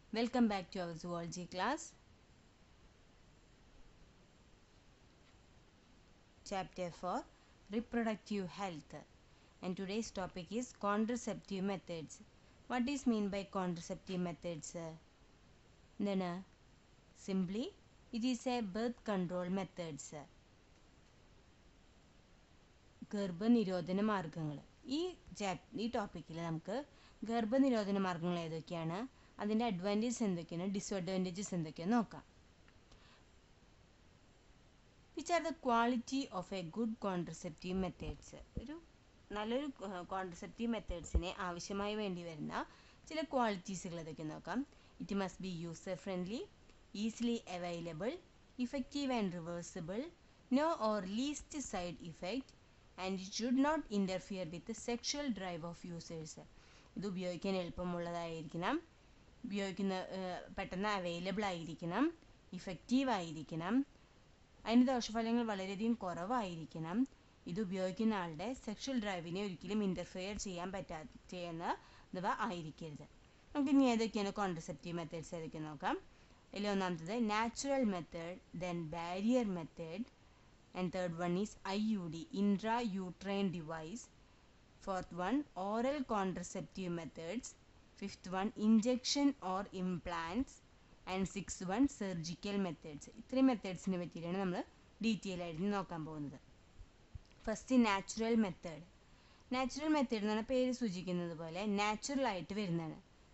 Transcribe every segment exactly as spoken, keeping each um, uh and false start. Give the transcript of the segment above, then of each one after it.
Welcome back to our zoology class. Chapter four Reproductive Health. And today's topic is contraceptive methods. What is mean by contraceptive methods? Then, simply, it is a birth control methods. ഗർഭനിരോധന മാർഗങ്ങൾ. ഈ chap ഈ ടോപ്പിക്കിൽ നമുക്ക് ഗർഭനിരോധന മാർഗങ്ങൾ ഏതൊക്കെയാണ്, അതിൻ്റെ അഡ്വാൻറ്റേജസ് എന്തൊക്കെയാണ്, ഡിസ്അഡ്വാൻറ്റേജസ് എന്തൊക്കെയാണ് നോക്കാം. Which are the quality of a good contraceptive methods. ഒരു നല്ലൊരു കോൺട്രസെപ്റ്റീവ് മെത്തേഡ്സിനെ ആവശ്യമായി വേണ്ടി വരുന്ന ചില ക്വാളിറ്റീസുകൾ ഏതൊക്കെ നോക്കാം. It must be user friendly, easily available, effective and reversible, no or least side effect, and it should not interfere with sexual drive of users. ഇത് ഉപയോഗിക്കാൻ എളുപ്പമുള്ളതായിരിക്കണം, ഉപയോഗിക്കുന്ന പെട്ടെന്ന് അവൈലബിൾ ആയിരിക്കണം, ഇഫക്റ്റീവ് ആയിരിക്കണം, അതിൻ്റെ ദോഷഫലങ്ങൾ വളരെയധികം കുറവായിരിക്കണം, ഇത് ഉപയോഗിക്കുന്ന ആളുടെ സെക്ഷൽ ഡ്രൈവിനെ ഒരിക്കലും ഇൻ്റർഫിയർ ചെയ്യാൻ പറ്റാ ചെയ്യുന്നവ ആയിരിക്കരുത്. നമുക്ക് ഇനി ഏതൊക്കെയാണ് കോൺട്രസെപ്റ്റീവ് മെത്തേഡ്സ് ഏതൊക്കെ നോക്കാം. അതിൽ ഒന്നാമത്തത് natural method, then barrier method, and third one is I U D, intra uterine device. Fourth one oral contraceptive methods. Fifth one injection or implants. And six one surgical methods. ഇത്രയും മെത്തേഡ്സിനെ പറ്റിയിട്ടാണ് നമ്മൾ detail ആയിട്ട് നോക്കാൻ പോകുന്നത്. First natural method. Natural method എന്ന് പറഞ്ഞാൽ പേര് സൂചിക്കുന്നത് പോലെ നാച്ചുറൽ ആയിട്ട് വരുന്നതാണ്.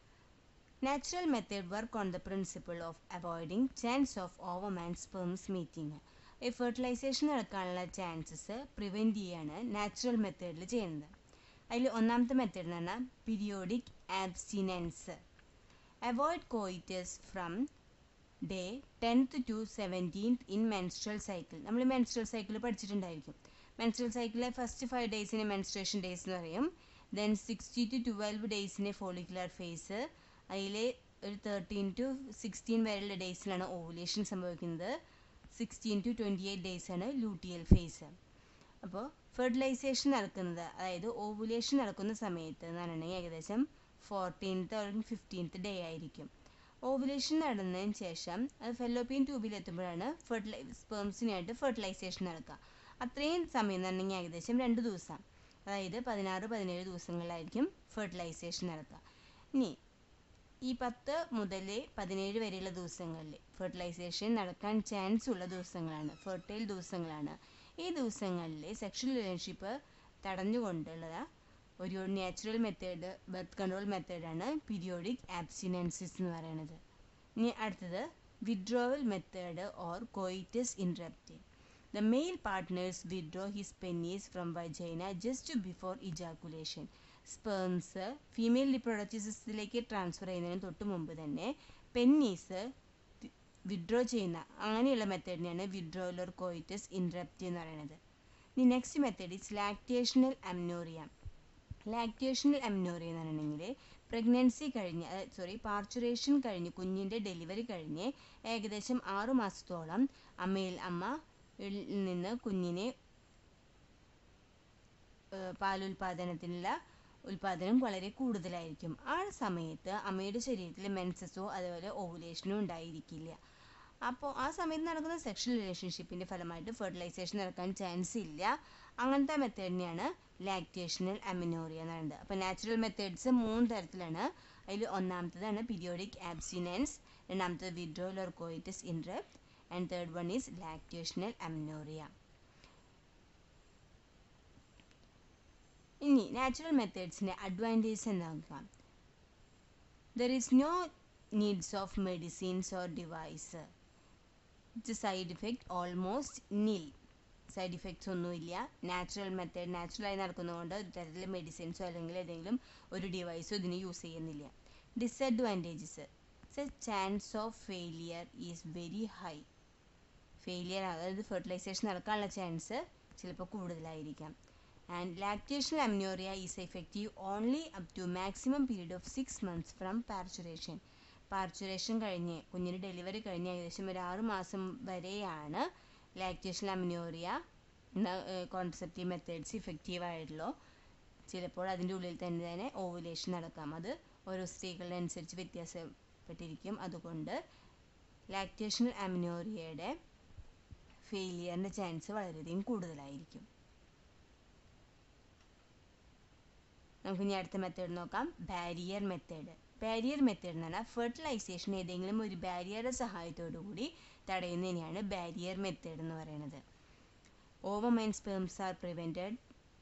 Natural method work on the principle of avoiding chance of ovum and sperms meeting. ഈ ഫെർട്ടിലൈസേഷൻ നടക്കാനുള്ള ചാൻസസ് പ്രിവെൻറ്റ് ചെയ്യാണ് നാച്ചുറൽ മെത്തേഡിൽ ചെയ്യുന്നത്. അതിൽ ഒന്നാമത്തെ മെത്തേഡ് എന്ന് പറഞ്ഞാൽ periodic abstinence. Avoid coitus from day tenth to seventeenth in menstrual cycle. നമ്മൾ മെൻസ്ട്രൽ സൈക്കിൾ പഠിച്ചിട്ടുണ്ടായിരിക്കും. മെൻസ്ട്രൽ സൈക്കിളിലെ ഫസ്റ്റ് ഫൈവ് ഡേയ്സിനെ മെൻസ്ട്രേഷൻ ഡേയ്സ് എന്ന് പറയും. Then sixty to twelve ഡേയ്സിനെ follicular face. അതിൽ ഒരു തേർട്ടീൻ ടു സിക്സ്റ്റീൻ വരെയുള്ള ഡേയ്സിലാണ് ഓവുലേഷൻ സംഭവിക്കുന്നത്. Sixteen to twenty eight ഡേയ്സാണ് luteal face. അപ്പോൾ fertilisation നടക്കുന്നത്, അതായത് ഓവുലേഷൻ നടക്കുന്ന സമയത്ത് എന്ന് പറഞ്ഞിട്ടുണ്ടെങ്കിൽ ഏകദേശം ഫോർട്ടീൻത്ത് അല്ലെങ്കിൽ ഫിഫ്റ്റീൻത്ത് ഡേ ആയിരിക്കും. ഓവുലേഷൻ നടന്നതിന് ശേഷം അത് ഫെല്ലോപ്പിയൻ ട്യൂബിലെത്തുമ്പോഴാണ് ഫെർട്ടിലൈ സ്പേംസിനായിട്ട് ഫെർട്ടിലൈസേഷൻ നടക്കുക. അത്രയും സമയം എന്ന് പറഞ്ഞെങ്കിൽ ഏകദേശം രണ്ട് ദിവസം, അതായത് പതിനാറ് പതിനേഴ് ദിവസങ്ങളിലായിരിക്കും ഫെർട്ടിലൈസേഷൻ നടക്കുക. ഇനി ഈ പത്ത് മുതൽ പതിനേഴ് വരെയുള്ള ദിവസങ്ങളിൽ ഫെർട്ടിലൈസേഷൻ നടക്കാൻ ചാൻസ് ഉള്ള ദിവസങ്ങളാണ്, ഫെർട്ടൈൽ ദിവസങ്ങളാണ്. ഈ ദിവസങ്ങളിൽ സെക്ഷൽ റിലേഷൻഷിപ്പ് തടഞ്ഞുകൊണ്ടുള്ള ഒരു നാച്ചുറൽ മെത്തേഡ്, ബർത്ത് കൺട്രോൾ മെത്തേഡാണ് പീരിയോഡിക് ആബ്സ്റ്റിനൻസിസ് എന്ന് പറയുന്നത്. ഇനി അടുത്തത് withdrawal method or coitus interrupt. The male partners withdraw his penis from vagina just before ejaculation. Sperms female reproductive സിസ്റ്റത്തിലേക്ക് ട്രാൻസ്ഫർ ചെയ്യുന്നതിന് തൊട്ട് മുമ്പ് തന്നെ പെന്നീസ് വിഡ്രോ ചെയ്യുന്ന അങ്ങനെയുള്ള മെത്തേഡിനെയാണ് വിഡ്രോവൽ ഓർ കോയിറ്റസ് ഇൻറപ്റ്റ് എന്ന് പറയുന്നത്. ഇനി next method is lactational amenorrhoea. Lactational amenorrhoea എന്ന് പറഞ്ഞിട്ടുണ്ടെങ്കിൽ പ്രഗ്നൻസി കഴിഞ്ഞ് സോറി പാർച്ചുറേഷൻ കഴിഞ്ഞ് കുഞ്ഞിൻ്റെ ഡെലിവറി കഴിഞ്ഞ് ഏകദേശം ആറു മാസത്തോളം അമ്മയിൽ അമ്മ നിന്ന് കുഞ്ഞിനെ പാലുൽപാദനത്തിനുള്ള ഉൽപാദനം വളരെ കൂടുതലായിരിക്കും. ആ സമയത്ത് അമ്മയുടെ ശരീരത്തിൽ മെൻസസോ അതുപോലെ ഓവുലേഷനോ ഉണ്ടായിരിക്കില്ല. അപ്പോൾ ആ സമയത്ത് നടക്കുന്ന സെക്ഷൽ റിലേഷൻഷിപ്പിൻ്റെ ഫലമായിട്ട് ഫെർട്ടിലൈസേഷൻ നടക്കാൻ ചാൻസ് ഇല്ല. അങ്ങനത്തെ മെത്തേഡിനെയാണ് ലാക്ടേഷണൽ അമിനോറിയ എന്ന് പറയുന്നത്. അപ്പോൾ നാച്ചുറൽ മെത്തേഡ്സ് മൂന്ന് തരത്തിലാണ്. അതിൽ ഒന്നാമത്തതാണ് പീരിയോഡിക് ആബ്സ്റ്റിനൻസ്, രണ്ടാമത്തത് withdrawal or coitus interrupt, and third one is lactational amenorrhoea. ഇനി നാച്ചുറൽ മെത്തേഡ്സിൻ്റെ അഡ്വാൻറ്റേജസ് എന്താക്കാം. There is no needs of medicines or device. Its side effect almost nil. Side effects ഒന്നുമില്ല. Natural method നാച്ചുറലായി നടക്കുന്നതുകൊണ്ട് ഒരു തരത്തിൽ മെഡിസിൻസോ അല്ലെങ്കിൽ ഏതെങ്കിലും ഒരു ഡിവൈസോ ഇതിന് യൂസ് ചെയ്യുന്നില്ല. Disadvantages, chance of failure is very high. Failure അതായത് ഫെർട്ടിലൈസേഷൻ നടക്കാനുള്ള ചാൻസ് ചിലപ്പോൾ കൂടുതലായിരിക്കാം. And lactational amenorrhoea is effective only up to maximum period of six months from parturition. Parturition കഴിഞ്ഞ് കുഞ്ഞിന് ഡെലിവറി കഴിഞ്ഞ് ഏകദേശം ഒരു ആറ് മാസം വരെയാണ് ലാക്ടേഷണൽ അമ്നോറിയ എന്ന കോൺട്രസെപ്റ്റീവ് മെത്തേഡ്സ് ഇഫക്റ്റീവ് ആയിട്ടുള്ളൂ. ചിലപ്പോൾ അതിൻ്റെ ഉള്ളിൽ തന്നെ തന്നെ ഓവുലേഷൻ നടക്കാം. അത് ഓരോ സ്ത്രീകളുടെ അനുസരിച്ച് വ്യത്യാസം ബന്ധപ്പെട്ടിരിക്കും. അതുകൊണ്ട് ലാക്ടേഷണൽ അമിനോറിയയുടെ ഫെയിലിയറിൻ്റെ ചാൻസ് വളരെയധികം കൂടുതലായിരിക്കും. നമുക്ക് ഇനി അടുത്ത മെത്തേഡ് നോക്കാം, ബാരിയർ മെത്തേഡ്. ബാരിയർ മെത്തേഡ് എന്ന് പറഞ്ഞാൽ ഫെർട്ടിലൈസേഷൻ ഏതെങ്കിലും ഒരു ബാരിയറുടെ സഹായത്തോടു കൂടി തടയുന്നതിനെയാണ് ബാരിയർ മെത്തേഡ് എന്ന് പറയുന്നത്. Ovum and sperms are prevented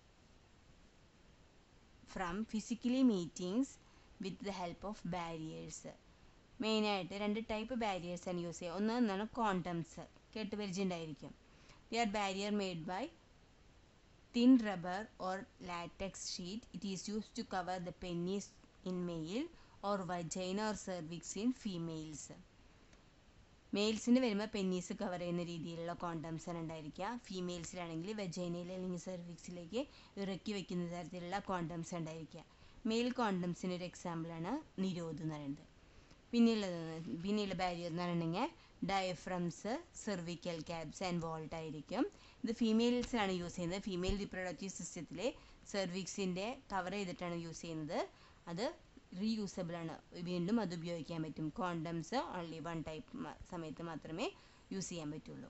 from physically meetings with the help of barriers. മെയിനായിട്ട് രണ്ട് ടൈപ്പ് ബാരിയേഴ്സാണ് യൂസ് ചെയ്യുക. ഒന്ന് എന്നാണ് കോണ്ടംസ്, കേട്ട് പരിചയമുണ്ടായിരിക്കും. They are barrier made by thin rubber or latex sheet. It is used to cover the penis in male or vagina or cervix in females. മെയിൽസിന് വരുമ്പോൾ penis cover ചെയ്യുന്ന രീതിയിലുള്ള കോണ്ടംസ് ആണ് ഉണ്ടായിരിക്കുക. ഫീമെയിൽസിലാണെങ്കിൽ വെജൈനയിൽ അല്ലെങ്കിൽ സെർവിക്സിലേക്ക് ഇറക്കി വെക്കുന്ന തരത്തിലുള്ള കോണ്ടംസ് ഉണ്ടായിരിക്കുക. മെയിൽ കോണ്ടംസിന് ഒരു എക്സാമ്പിളാണ് നിരോധ് എന്ന് പറയുന്നത്. പിന്നെയുള്ളത് പിന്നെയുള്ള ബാരിയർ എന്ന് പറഞ്ഞിട്ടുണ്ടെങ്കിൽ diaphragms, cervical caps and vault ആയിരിക്കും. ഇത് ഫീമെയിൽസിലാണ് യൂസ് ചെയ്യുന്നത്. ഫീമെയിൽ റിപ്രൊഡക്റ്റീവ് സിസ്റ്റത്തിലെ സെർവിക്സിൻ്റെ കവർ ചെയ്തിട്ടാണ് യൂസ് ചെയ്യുന്നത്. അത് റീയൂസബിൾ ആണ്, വീണ്ടും അത് ഉപയോഗിക്കാൻ പറ്റും. കോണ്ടംസ് ഓൺലി വൺ ടൈപ്പ് സമയത്ത് മാത്രമേ യൂസ് ചെയ്യാൻ പറ്റുള്ളൂ.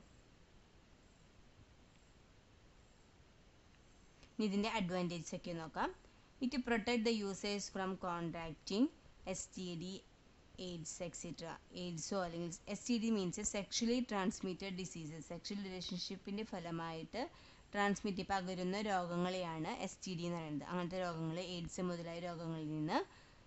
ഇതിൻ്റെ അഡ്വാൻറ്റേജസ് ഒക്കെ നോക്കാം. It protect the users from contracting S T D, AIDS etcetera. എയ്ഡ്സോ അല്ലെങ്കിൽ S T D means sexually transmitted diseases. Sexual റിലേഷൻഷിപ്പിൻ്റെ ഫലമായിട്ട് ട്രാൻസ്മിറ്റ് പകരുന്ന രോഗങ്ങളെയാണ് എസ് ടി ഡി എന്ന് പറയുന്നത്. അങ്ങനത്തെ രോഗങ്ങൾ, എയ്ഡ്സ് മുതലായ രോഗങ്ങളിൽ നിന്ന്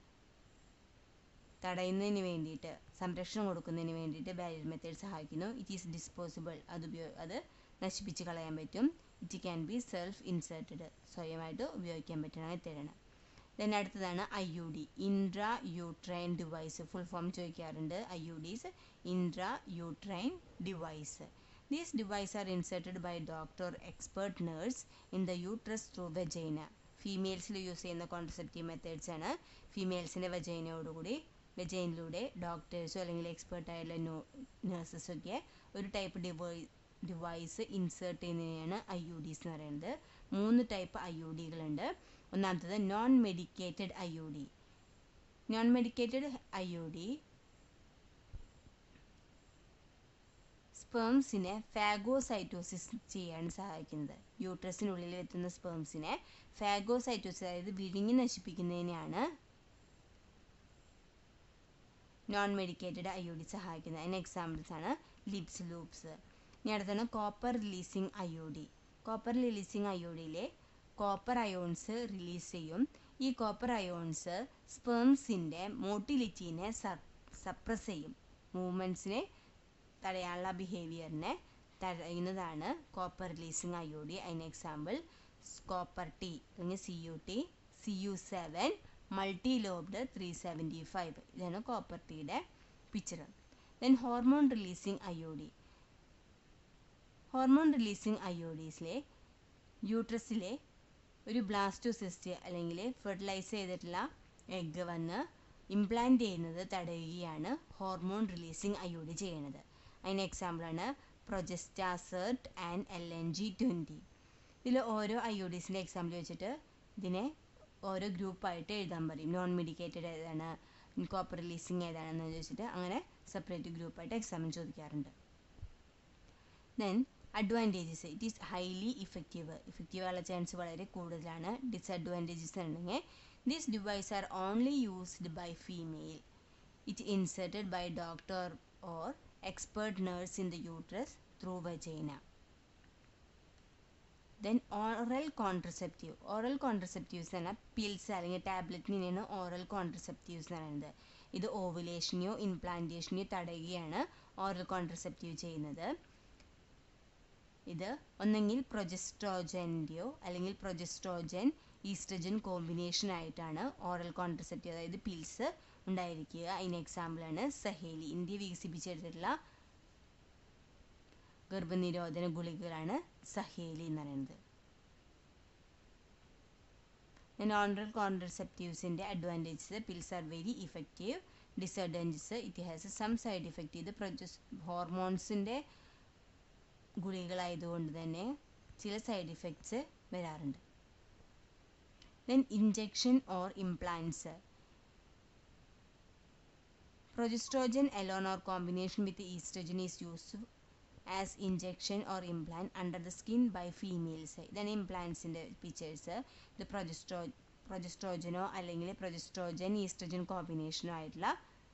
തടയുന്നതിന് വേണ്ടിയിട്ട്, സംരക്ഷണം കൊടുക്കുന്നതിന് വേണ്ടിയിട്ട് ബാരിയർ മെത്തേഡ് സഹായിക്കുന്നു. ഇറ്റ് ഈസ് ഡിസ്പോസിബിൾ, അത് ഉപയോഗ അത് നശിപ്പിച്ച് കളയാൻ പറ്റും. It can be self inserted, സ്വയമായിട്ട് ഉപയോഗിക്കാൻ പറ്റുന്ന മെത്തേഡാണ്. ദെൻ അടുത്തതാണ് I U D, intra uterine device. Full form ചോദിക്കാറുണ്ട്. I U Ds intra uterine device. These devices are inserted by doctor or expert nurse in the uterus through vagina. ഫീമെയിൽസിൽ use ചെയ്യുന്ന contraceptive methods ആണ്. ഫീമെയിൽസിൻ്റെ വജൈനയോടുകൂടി വെജൈനിലൂടെ ഡോക്ടേഴ്സോ അല്ലെങ്കിൽ എക്സ്പേർട്ടായുള്ള നഴ്സസൊക്കെ ഒരു ടൈപ്പ് ഡിവൈ ഡിവൈസ് ഇൻസേർട്ട് ചെയ്യുന്നതിനെയാണ് ഐ യു ഡിസ് എന്ന് പറയുന്നത്. മൂന്ന് ടൈപ്പ് ഐ യു ഡികളുണ്ട്. ഒന്നാമത്തത് non medicated I U D. Non medicated I U D സ്പേംസിനെ ഫാഗോസൈറ്റോസിസ് ചെയ്യാൻ സഹായിക്കുന്നത്. യൂട്രസിനുള്ളിൽ എത്തുന്ന സ്പേംസിനെ ഫാഗോസൈറ്റോസിസ്, അതായത് വിഴുങ്ങി നശിപ്പിക്കുന്നതിനെയാണ് non medicated I U D സഹായിക്കുന്നത്. അതിന് എക്സാമ്പിൾസ് ആണ് ലിപ്സ് ലൂപ്സ്. ഇനി അടുത്താണ് copper releasing I U D. Copper releasing I U ഡിയിലെ കോപ്പർ അയോൺസ് റിലീസ് ചെയ്യും. ഈ കോപ്പർ അയോൺസ് സ്പേംസിൻ്റെ മോട്ടിലിറ്റീനെ സപ്രസ് ചെയ്യും. മൂവ്മെൻറ്റ്സിനെ തടയാനുള്ള ബിഹേവിയറിനെ തടയുന്നതാണ് copper releasing I U D. അതിന് എക്സാമ്പിൾ കോപ്പർ ടി അല്ലെങ്കിൽ C U T, C U seven, multi lobed three seventy five. ഇതാണ് കോപ്പർ ടിയുടെ picture. Then hormone releasing I U D. Hormone releasing I U ഡിസിലെ യൂട്രസിലെ ഒരു blastocyst അല്ലെങ്കിൽ fertilise ചെയ്തിട്ടുള്ള egg വന്ന് ഇംപ്ലാന്റ് ചെയ്യുന്നത് തടയുകയാണ് hormone releasing I U D ചെയ്യുന്നത്. അതിന് എക്സാമ്പിളാണ് Progestasert and L N G twenty. ഇതിൽ ഓരോ ഐ യു ഡിസിൻ്റെ എക്സാമ്പിൾ വെച്ചിട്ട് ഇതിനെ ഓരോ ഗ്രൂപ്പായിട്ട് എഴുതാൻ പറയും. നോൺ മെഡിക്കേറ്റഡ് ഏതാണ്, കോപ്പർ റിലീസിങ് ഏതാണെന്ന് ചോദിച്ചിട്ട് അങ്ങനെ സെപ്പറേറ്റ് ഗ്രൂപ്പായിട്ട് എക്സാമിന് ചോദിക്കാറുണ്ട്. Then advantages. It is highly effective. Effective ആയുള്ള ചാൻസ് വളരെ കൂടുതലാണ്. ഡിസഡ്വാൻറ്റേജസ് ഉണ്ടെങ്കിൽ this device are only used by female. It inserted by doctor or expert nurse in the uterus through vagina. Then oral contraceptive. Oral contraceptives എന്ന് പറഞ്ഞാൽ pills അല്ലെങ്കിൽ ടാബ്ലറ്റിനെയാണ് oral contraceptives എന്ന് പറയുന്നത്. ഇത് ഓവുലേഷനെയോ ഇംപ്ലാന്റേഷനെയോ തടയുകയാണ് ഓറൽ കോൺട്രസെപ്റ്റീവ് ചെയ്യുന്നത്. ഇത് ഒന്നെങ്കിൽ പ്രൊജസ്ട്രോജൻ്റെയോ അല്ലെങ്കിൽ പ്രൊജസ്ട്രോജൻ ഈസ്ട്രജൻ കോമ്പിനേഷൻ ആയിട്ടാണ് ഓറൽ കോൺട്രസെപ്റ്റീവ്, അതായത് പിൽസ് ഉണ്ടായിരിക്കുക. അതിന് എക്സാമ്പിളാണ് സഹേലി. ഇന്ത്യ വികസിപ്പിച്ചെടുത്തിട്ടുള്ള ഗർഭനിരോധന ഗുളികകളാണ് സഹേലി എന്ന് പറയുന്നത്. ഓറൽ കോൺട്രസെപ്റ്റീവ്സിൻ്റെ advantages. Pills are very effective. Disadvantages. It has some side effect. ഇത് പ്രൊജസ് ഹോർമോൺസിൻ്റെ ഗുളികളായതുകൊണ്ട് തന്നെ ചില സൈഡ് ഇഫക്ട്സ് വരാറുണ്ട്. Then injection or implants. Progestogen alone or combination with estrogen is used as injection or implant under the skin by females. ഇതാണ് ഇംപ്ലാന്റ്സിൻ്റെ pictures. ഇത് പ്രൊജസ്ട്രോ പ്രൊജസ്ട്രോജനോ അല്ലെങ്കിൽ പ്രൊജസ്ട്രോജൻ ഈസ്ട്രജൻ കോമ്പിനേഷനോ ആയിട്ടുള്ള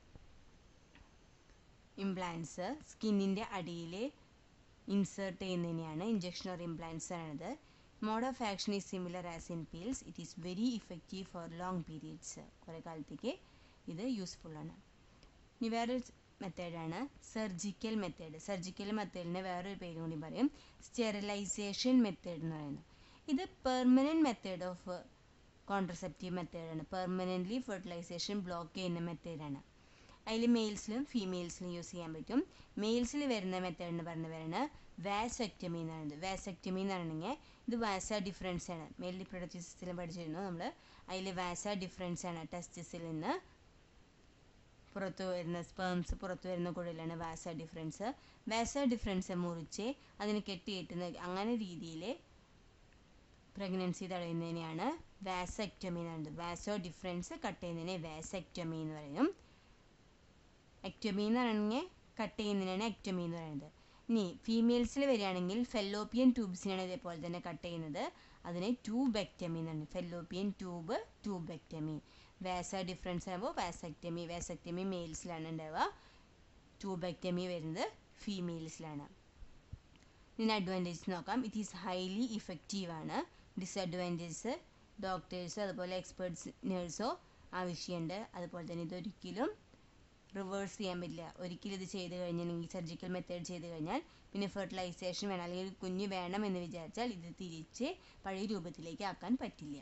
ഇംപ്ലാന്റ്സ് സ്കിന്നിൻ്റെ അടിയിൽ ഇൻസേർട്ട് ചെയ്യുന്നതിനെയാണ് ഇഞ്ചക്ഷൻ ഓർ ഇംപ്ലാന്റ്സ് ആണത്. Mode of action is similar as in pills. It is very effective for long periods. കുറേ കാലത്തേക്ക് ഇത് യൂസ്ഫുൾ ആണ്. ഇനി വേറൊരു മെത്തേഡാണ് സർജിക്കൽ മെത്തേഡ്. സർജിക്കൽ മെത്തേഡിന് വേറൊരു പേര് കൂടി പറയും, സ്റ്റെറിലൈസേഷൻ മെത്തേഡ് എന്ന് പറയുന്നത്. ഇത് പെർമനൻറ്റ് മെത്തേഡ് ഓഫ് കോൺട്രസെപ്റ്റീവ് മെത്തേഡാണ്. പെർമനൻ്റ്ലി ഫെർട്ടിലൈസേഷൻ ബ്ലോക്ക് ചെയ്യുന്ന മെത്തേഡാണ്. അതിൽ മെയിൽസിലും ഫീമെയിൽസിലും യൂസ് ചെയ്യാൻ പറ്റും. മെയിൽസിൽ വരുന്ന മെത്തേഡ് എന്ന് പറഞ്ഞ പേരാണ് വാസെക്ടമി എന്ന് പറയുന്നത്. വാസെക്ടമി എന്ന് പറഞ്ഞെങ്കിൽ ഇത് വാസ ഡിഫറൻസ് ആണ്. മെയിൽ റിപ്രൊഡക്റ്റീവ് സിസ്റ്റത്തിൽ പഠിച്ചിരുന്നു നമ്മൾ. അതിൽ വാസ ഡിഫറൻസ് ആണ്. ടെസ്റ്റിസിൽ നിന്ന് പുറത്തു വരുന്ന സ്പേംസ് പുറത്തു വരുന്ന കുഴലാണ് വാസ ഡിഫറൻസ്. വാസ ഡിഫറൻസ് മുറിച്ച് അതിന് കെട്ടിയിട്ടുന്ന അങ്ങനെ രീതിയിൽ പ്രഗ്നൻസി തടയുന്നതിനെയാണ് വാസെക്ടമി എന്ന് പറയുന്നത്. വാസോ ഡിഫറൻസ് കട്ട് ചെയ്യുന്നതിനെ വാസെക്ടമി എന്ന് പറയും. എക്ടമി എന്ന് പറയുന്നത് കട്ട് ചെയ്യുന്നതിനാണ് എക്ടമി എന്ന് പറയുന്നത്. ഇനി ഫീമെയിൽസിൽ വരികയാണെങ്കിൽ ഫെല്ലോപ്പിയൻ ട്യൂബ്സിനാണ് ഇതേപോലെ തന്നെ കട്ട് ചെയ്യുന്നത്. അതിനെ ട്യൂബെക്ടമി എന്നാണ്. Fallopian tube tubectomy. Vasa deferens ആകുമ്പോൾ വാസെക്ടമി. വാസെക്ടമി മെയിൽസിലാണ് ഉണ്ടാവുക. ട്യൂബെക്ടമി വരുന്നത് ഫീമെയിൽസിലാണ്. ഇതിന് അഡ്വാൻറ്റേജസ് നോക്കാം. ഇറ്റ് ഈസ് ഹൈലി ഇഫക്റ്റീവ് ആണ്. ഡിസഡ്വാൻറ്റേജസ് ഡോക്ടേഴ്സോ അതുപോലെ എക്സ്പേർട്സ് നേഴ്സോ ആവശ്യമുണ്ട്. അതുപോലെ തന്നെ ഇതൊരിക്കലും റിവേഴ്സ് ചെയ്യാൻ പറ്റില്ല. ഒരിക്കലും ഇത് ചെയ്ത് കഴിഞ്ഞിട്ടുണ്ടെങ്കിൽ സർജിക്കൽ മെത്തേഡ് ചെയ്ത് കഴിഞ്ഞാൽ പിന്നെ ഫെർട്ടിലൈസേഷൻ വേണം അല്ലെങ്കിൽ കുഞ്ഞ് വേണം എന്ന് വിചാരിച്ചാൽ ഇത് തിരിച്ച് പഴയ രൂപത്തിലേക്ക് ആക്കാൻ പറ്റില്ല.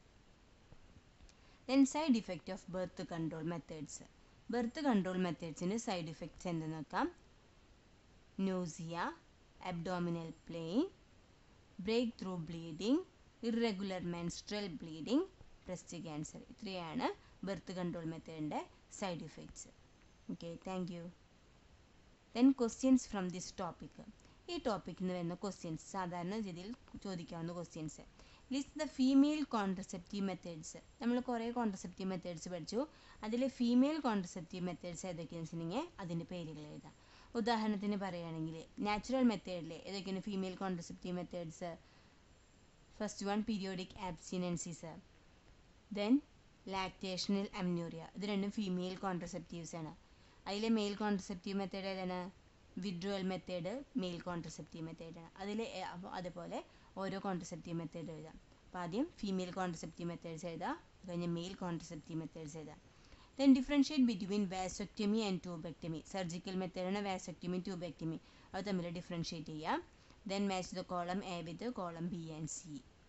Then side effect of birth control methods. Birth control മെത്തേഡ്സിന് സൈഡ് ഇഫക്ട്സ് എന്തെന്ന് നോക്കാം. Nausea, abdominal pain, break through bleeding, irregular menstrual bleeding, breast cancer. ഇത്രയാണ് ബർത്ത് കൺട്രോൾ മെത്തേഡിൻ്റെ side effects. Okay, thank you. Then questions from this topic. ഈ ടോപ്പിക്കിൽ നിന്ന് വരുന്ന questions സാധാരണ രീതിയിൽ ചോദിക്കാവുന്ന questions. List the female contraceptive methods. നമ്മൾ കുറേ കോൺട്രസെപ്റ്റീവ് മെത്തേഡ്സ് പഠിച്ചു. അതിൽ ഫീമെയിൽ കോൺട്രസെപ്റ്റീവ് മെത്തേഡ്സ് ഏതൊക്കെയാണെന്ന് വെച്ചിട്ടുണ്ടെങ്കിൽ അതിൻ്റെ പേരുകൾ എഴുതാം. ഉദാഹരണത്തിന് പറയുകയാണെങ്കിൽ നാച്ചുറൽ മെത്തേഡിൽ ഏതൊക്കെയാണ് female contraceptive methods? First one periodic ആബ്സിനൻസിസ്, then lactational അമ്നൂറിയ. ഇത് രണ്ടും ഫീമെയിൽ കോൺട്രസെപ്റ്റീവ്സ് ആണ്. അതിലെ മെയിൽ കോൺട്രസെപ്റ്റീവ് മെത്തേഡ് ഏതാണ്? വിഡ്രോവൽ മെത്തേഡ് മെയിൽ കോൺട്രസെപ്റ്റീവ് മെത്തേഡാണ്. അതിൽ അതുപോലെ ഓരോ കോൺട്രസെപ്റ്റീവ് മെത്തേഡ് എഴുതാം. അപ്പോൾ ആദ്യം ഫീമെയിൽ കോൺട്രസെപ്റ്റീവ് മെത്തേഡ്സ് എഴുതാം, കഴിഞ്ഞ് മെയിൽ കോൺട്രസെപ്റ്റീവ് മെത്തേഡ്സ് എഴുതാം. Then differentiate between vasectomy and tubectomy. Surgical മെത്തേഡാണ് വാസെക്ടമി ട്യൂബെക്ടമി. അത് തമ്മിൽ ഡിഫറൻഷിയേറ്റ് ചെയ്യാം. Then match the column A with column B and C.